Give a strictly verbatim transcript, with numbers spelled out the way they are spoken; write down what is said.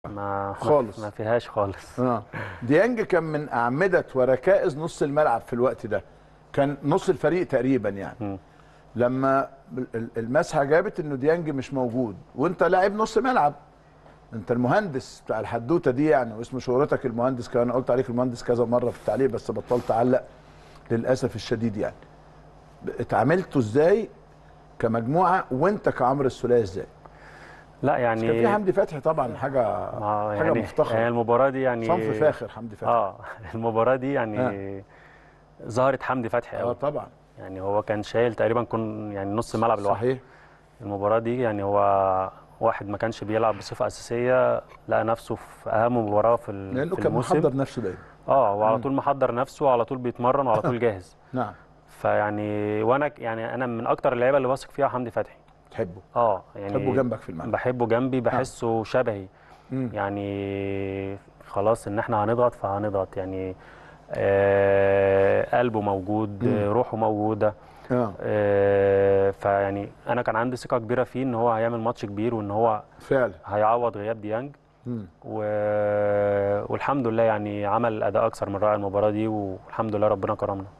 ما خالص ما فيهاش خالص. اه ديانج كان من اعمده وركائز نص الملعب في الوقت ده، كان نص الفريق تقريبا يعني. م. لما المسحه جابت انه ديانج مش موجود وانت لاعب نص ملعب، انت المهندس بتاع الحدوته دي يعني، واسم شهرتك المهندس، كان قلت عليك المهندس كذا مره في التعليق بس بطلت اعلق للاسف الشديد يعني. اتعاملتوا ازاي كمجموعه وانت كعمرو السوليه ازاي؟ لا بس كان في يعني حمدي فتحي طبعا، حاجه ما حاجه يعني مفتخره يعني المباراه دي يعني صنف فاخر حمدي فتحي. اه المباراه دي ها. يعني ظهرت حمدي فتحي اه قوي. طبعا. يعني هو كان شايل تقريبا كن يعني نص الملعب لوحده. صحيح. المباراه دي يعني هو واحد ما كانش بيلعب بصفه اساسيه، لقى نفسه في اهم مباراه في ال- لانه في كان الموسم. محضر نفسه دايما. اه هو على مم. طول محضر نفسه وعلى طول بيتمرن وعلى طول جاهز. نعم. فيعني وانا ك- يعني انا من اكتر اللعيبه اللي واثق فيها حمدي فتحي. تحبه. اه تحبه يعني جنبك في الملعب. بحبه جنبي، نعم. بحسه شبهي. مم. يعني خلاص ان احنا هنضغط فهنضغط يعني. آه قلبه موجود، مم. روحه موجوده. اه آه فيعني انا كان عندي ثقه كبيره فيه ان هو هيعمل ماتش كبير وان هو فعلا. هيعوض غياب ديانج. مم. و... والحمد لله يعني عمل اداء اكثر من رائع المباراه دي، والحمد لله ربنا كرمنا.